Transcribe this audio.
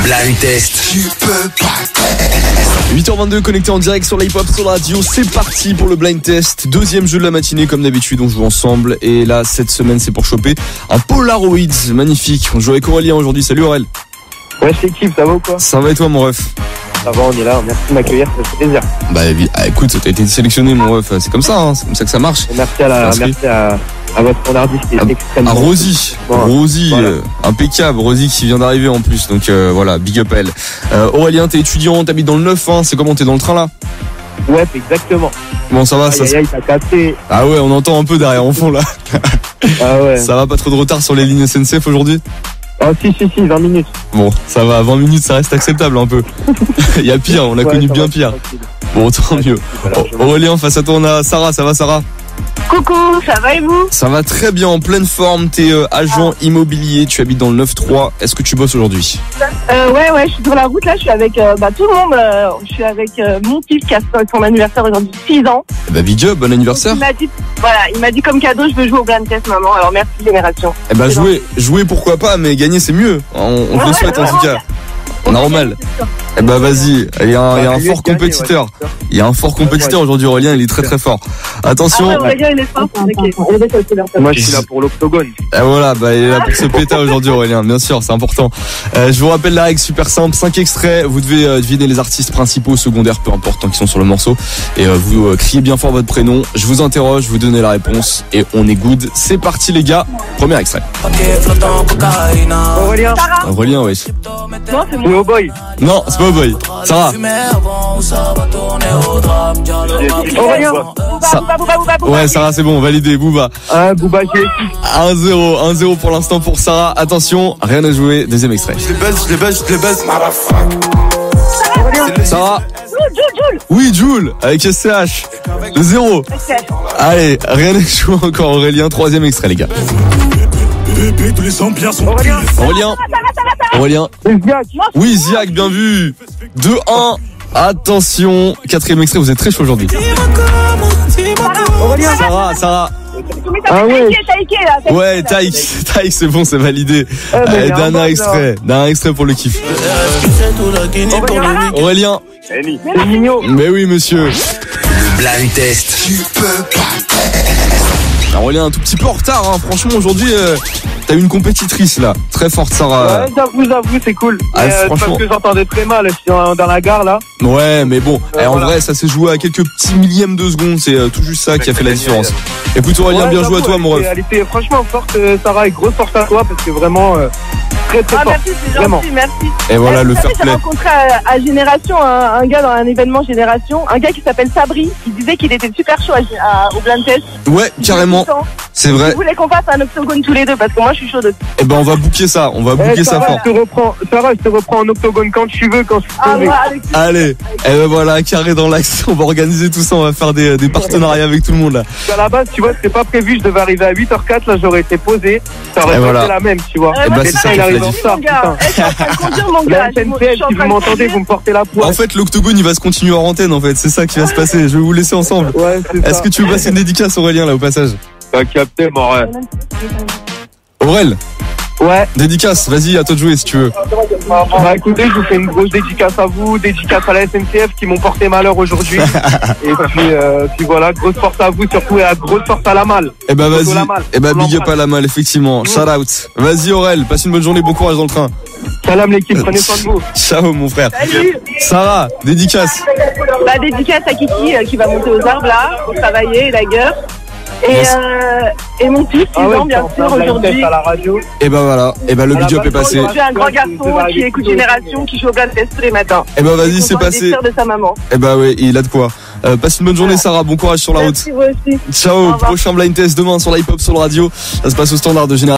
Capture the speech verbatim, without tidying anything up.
blind test. Tu peux pas. huit heures vingt-deux, connecté en direct sur la hip-hop sur la radio. C'est parti pour le blind test. Deuxième jeu de la matinée, comme d'habitude, on joue ensemble. Et là, cette semaine, c'est pour choper un Polaroid magnifique. On joue avec Aurélien aujourd'hui. Salut Aurel. Ouais, c'est l'équipe, ça va ou quoi? Ça va et toi, mon ref? Ça va, on est là. Merci de m'accueillir, ça fait plaisir. Bah ah, écoute, t'as été sélectionné, mon ref. C'est comme ça, hein. C'est comme ça que ça marche. Et merci à la, merci à, à votre standardiste qui est à, extrêmement. À Rosie, bon, Rosie, voilà. euh, impeccable. Rosie qui vient d'arriver en plus. Donc euh, voilà, big up à elle. Euh, Aurélien, t'es étudiant, t'habites dans le neuf, hein. C'est comment, t'es dans le train là? Ouais, exactement. Bon, ça va, aïe, ça. Aïe, aïe, t'as cassé. Ah ouais, on entend un peu derrière en fond là. Ah ouais. Ça va, pas trop de retard sur les lignes S N C F aujourd'hui? Oh si si si, vingt minutes. Bon, ça va, vingt minutes ça reste acceptable un peu. Il y a pire, on a ouais, connu bien va, pire. Bon, tant mieux. Aurélien, face à toi on a Sarah, ça va Sarah? Coucou, ça va et vous? Ça va très bien, en pleine forme, t'es euh, agent ah. immobilier, tu habites dans le neuf trois, est-ce que tu bosses aujourd'hui? euh, Ouais, ouais, je suis sur la route là, je suis avec euh, bah, tout le monde, euh, je suis avec euh, mon fils qui a son anniversaire aujourd'hui, six ans. Bah big up, bon anniversaire. Il m'a dit, voilà, il m'a dit comme cadeau, je veux jouer au blind test maman, alors merci Génération. Eh bah jouer, jouer pourquoi pas, mais gagner c'est mieux, on, on te le souhaite en tout cas. Normal. Eh ben vas-y, il y a un, il y a un fort compétiteur. Il y a un fort compétiteur aujourd'hui, Aurélien, il est très très fort. Attention. Ah ouais, Aurélien, il est fort. Moi je suis là pour l'octogone. Et voilà, bah il est là pour se péter aujourd'hui, Aurélien, bien sûr, c'est important. Euh, je vous rappelle la règle super simple, cinq extraits, vous devez euh, deviner les artistes principaux, secondaires, peu importe, tant qu'ils sont sur le morceau. Et euh, vous euh, criez bien fort votre prénom, je vous interroge, vous donnez la réponse et on est good. C'est parti les gars, premier extrait. Aurélien. Aurélien, oui. Non, c'est moi. Oh boy. Non, c'est pas Oh boy. Sarah. Aurélien. Ça... Ouais, Sarah, c'est bon, validé. Booba. Ah, Booba, j'ai un zéro, un zéro pour l'instant pour Sarah. Attention, rien à jouer. Deuxième extrait. Je les baisse, je les baisse, je les baisse. Sarah. Jules, Jules. Oui, Jules, avec S C H. Le zéro. Allez, rien à jouer encore, Aurélien. Troisième extrait, les gars. Aurélien. Aurélien. Aurélien. Oui, Ziak, bien vu. deux un. Attention. Quatrième extrait, vous êtes très chaud aujourd'hui. Sarah, Sarah. Ah ouais. Ouais, Taïk, Taïk, c'est bon, c'est validé. Allez, dernier extrait. Dernier extrait pour le kiff. Aurélien. C'est mignon. Mais oui, monsieur. Le blind test. Tu peux pas. Aurélien, un tout petit peu en retard, hein. Franchement, aujourd'hui, euh, t'as une compétitrice là, très forte, Sarah. Ouais, j'avoue, j'avoue, c'est cool. Ah, mais, euh, franchement. parce que j'entendais très mal, je suis dans, dans la gare là. Ouais, mais bon, euh, eh, en voilà. vrai, ça s'est joué à quelques petits millièmes de secondes, c'est euh, tout juste ça qui a fait la différence. Écoute, Aurélien, ouais, bien joué à toi, mon ref. Elle était franchement forte, euh, Sarah, et grosse force à toi, parce que vraiment, euh, très très Ah, fort. merci, c'est vraiment. gentil, merci. Et voilà, euh, le vous fair savez, play. J'ai rencontré à, à Génération un, un gars dans un événement Génération, un gars qui s'appelle Sabri, qui disait qu'il était super chaud à, à, au blind test. Ouais, carrément. C'est vrai. Vous voulez qu'on fasse un octogone tous les deux parce que moi je suis chaude. Eh ben on va booker ça, on va Eh, booker ça Sarah, fort. je te reprends, Sarah, je te reprends en octogone quand tu veux, quand je suis Ah sauvé. ouais, avec Allez, eh ben voilà, carré dans l'axe, on va organiser tout ça, on va faire des, des partenariats avec tout le monde là. À la base, tu vois, c'était pas prévu, je devais arriver à huit heures quatre, là j'aurais été posé, ça aurait Et pas voilà. été la même, tu vois. Euh, Eh ben, moi, c'est c'est ça pas qui il fait arrive la en différence, retard, mon gars. Eh, je suis en train de conduire, mon La gars. S N Je C F, suis en si train vous de m'entendez, conduire. vous me portez la poire. En fait, l'octogone il va se continuer en antenne en fait, c'est ça qui va se passer, je vais vous laisser ensemble. Ouais, c'est ça. Est-ce que tu veux passer une dédicace Aurélien là au passage? T'as capté, mon rêve. Aurel, Ouais. dédicace, vas-y, à toi de jouer si tu veux. Bah écoutez, je vous fais une grosse dédicace à vous, dédicace à la S N C F qui m'ont porté malheur aujourd'hui. Et puis, euh, puis voilà, grosse force à vous surtout et à grosse force à la malle. Eh ben vas-y, Surtout la malle. eh ben On big up l'embrasse. à la malle, effectivement, shout out. Vas-y Aurel, passe une bonne journée, bon courage dans le train. Salam l'équipe, prenez soin de vous. Ciao mon frère. Salut. Sarah, dédicace. Bah, dédicace à Kiki euh, qui va monter aux arbres là, pour travailler, la gueule. Et, Yes. euh, et mon fils, six Ah ouais, ans, bien c'est sûr, un blind aujourd'hui. test à la radio. Et ben voilà, et ben le À la big up base, est passé. J'ai un grand garçon qui écoute Génération, qui joue au blind test tous les matins. Et ben vas-y, Il est c'est content passé. d'être fier de sa maman. Et ben ouais, il a de quoi. Euh, passe une bonne journée Sarah, bon courage sur la route. Merci, vous aussi. Ciao, Au revoir. prochain blind test demain sur la hip hop sur le radio. Ça se passe au standard de Génération.